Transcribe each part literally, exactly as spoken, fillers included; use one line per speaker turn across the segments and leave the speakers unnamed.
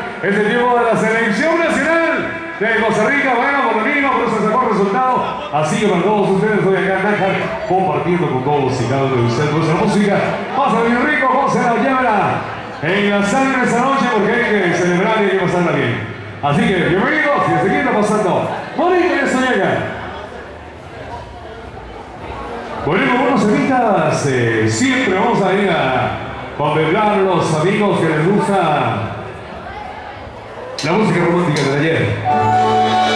es el tiempo de la selección nacional de Costa Rica. Bueno, por lo mínimo, por eso sacó el resultado. Así que para todos ustedes, voy acá en Nájar, compartiendo con todos y cada uno de ustedes nuestra música. Pasa bien rico, José la llévala en la sangre esta noche, porque hay que celebrar y hay que pasarla bien. Así que, bienvenidos, y seguir pasando. Bonita en esta llega. Bueno, buenos amigas, eh, siempre vamos a ir a contemplar los amigos que les gusta la música romántica de ayer.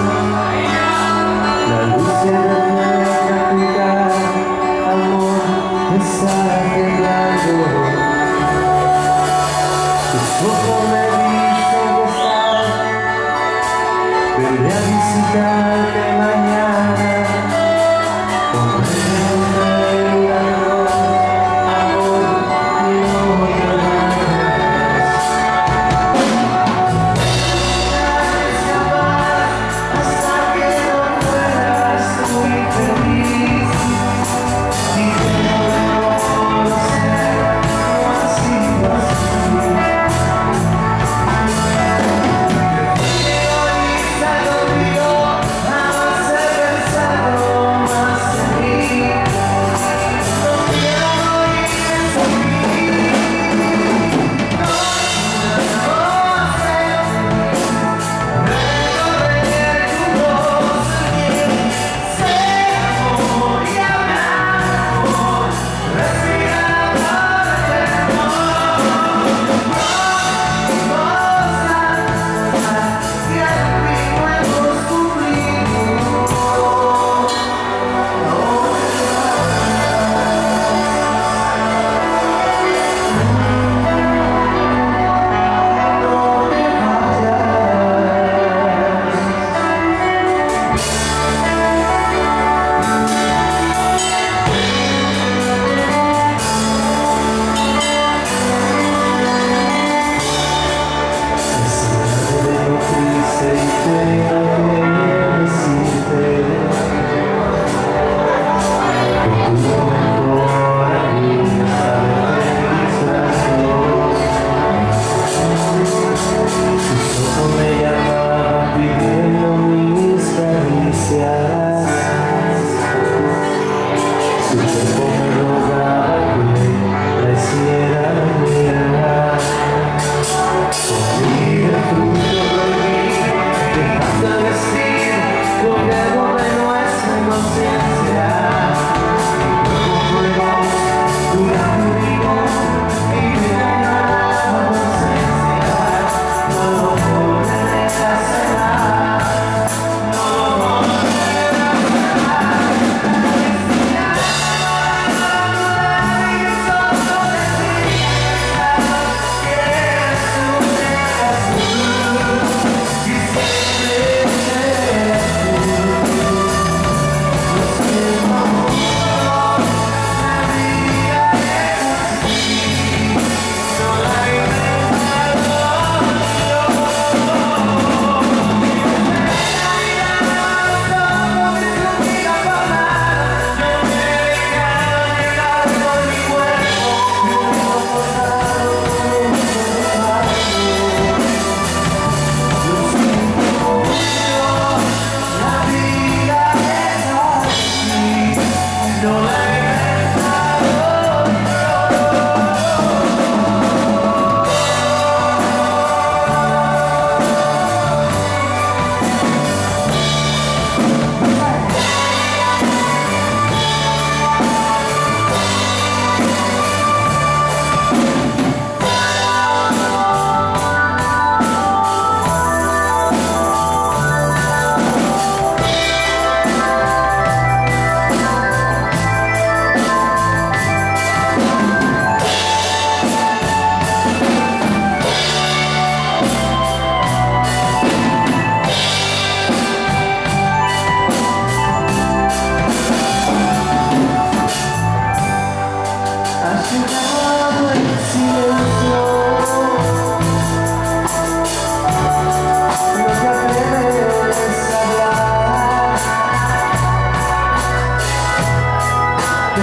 La luz de la tierra, amor.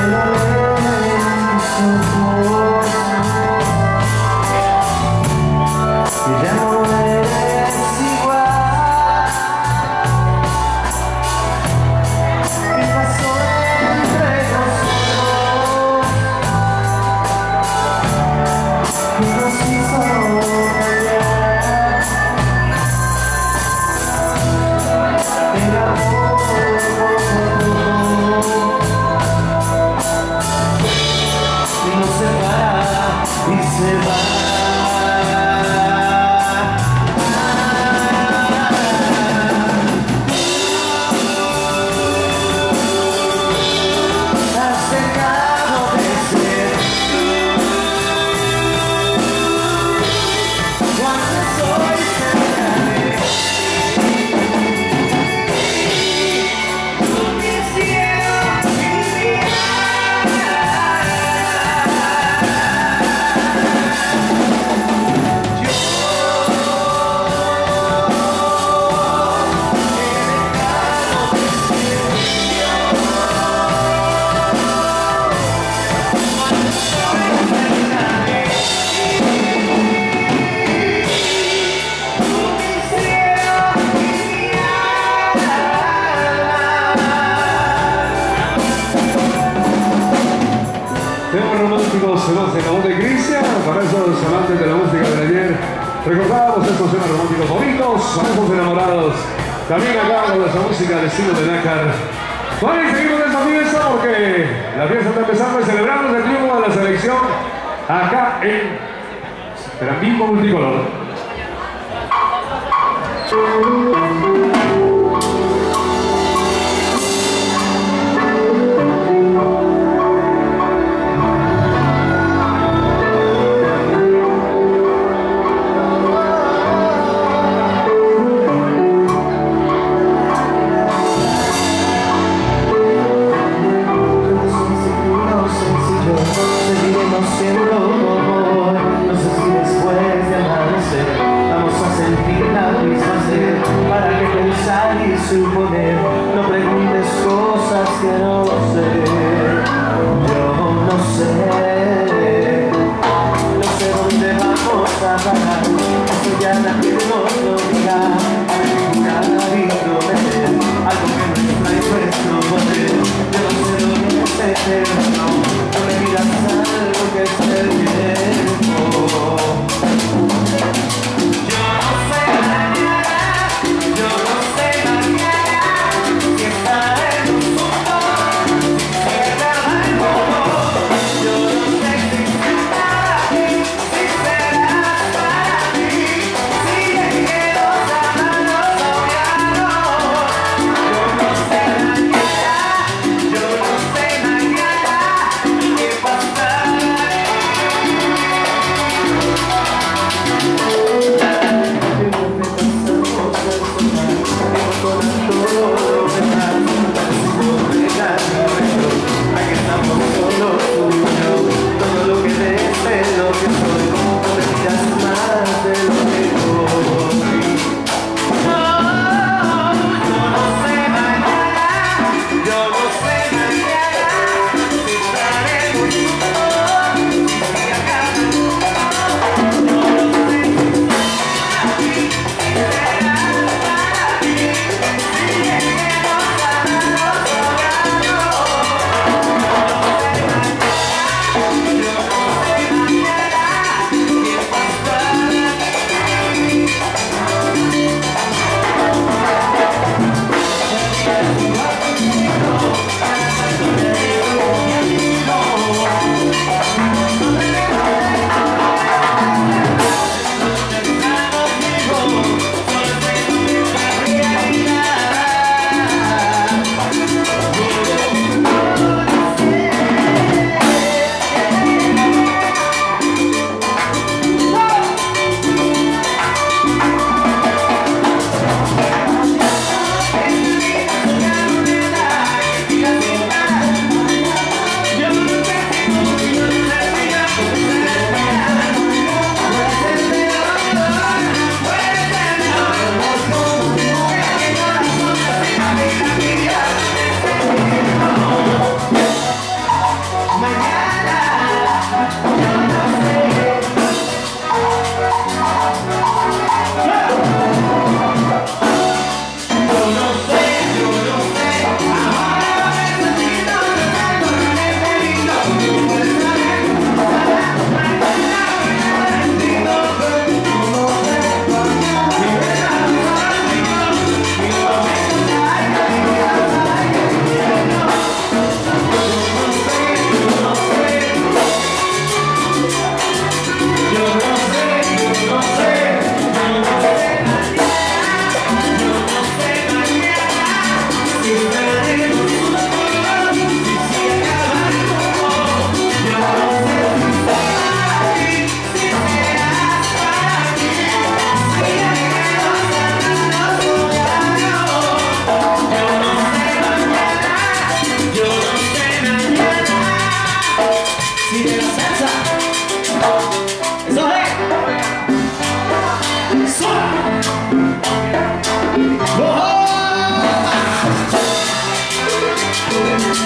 Se acabó de Cristian, para esos amantes de la música de ayer. Recordamos estos temas románticos bonitos, para esos enamorados. También acá con esa música de estilo de nácar. Bueno, y seguimos en esta fiesta porque la fiesta está empezando y celebramos el triunfo de la selección acá en Trambico Multicolor.
Para que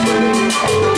Thank you.